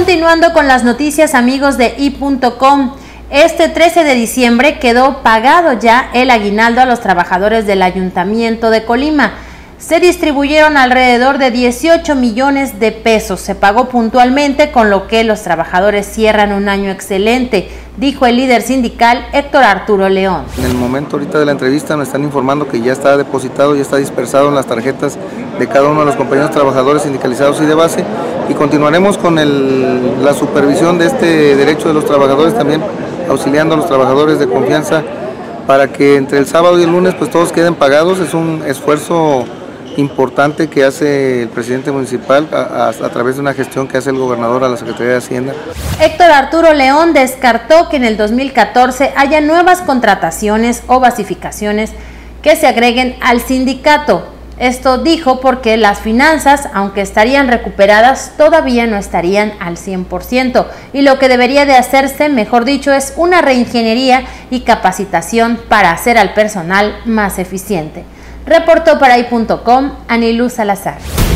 Continuando con las noticias, amigos de i.com, este 13 de diciembre quedó pagado ya el aguinaldo a los trabajadores del Ayuntamiento de Colima. Se distribuyeron alrededor de 18 millones de pesos. Se pagó puntualmente, con lo que los trabajadores cierran un año excelente, dijo el líder sindical Héctor Arturo León. En el momento ahorita de la entrevista nos están informando que ya está depositado, ya está dispersado en las tarjetas de cada uno de los compañeros trabajadores sindicalizados y de base, y continuaremos con la supervisión de este derecho de los trabajadores, también auxiliando a los trabajadores de confianza para que entre el sábado y el lunes pues todos queden pagados. Es un esfuerzo importante que hace el presidente municipal a través de una gestión que hace el gobernador a la Secretaría de Hacienda. Héctor Arturo León descartó que en el 2014 haya nuevas contrataciones o basificaciones que se agreguen al sindicato. Esto dijo porque las finanzas, aunque estarían recuperadas, todavía no estarían al 100%, y lo que debería de hacerse, mejor dicho, es una reingeniería y capacitación para hacer al personal más eficiente. Reportó para i.com Anilú Salazar.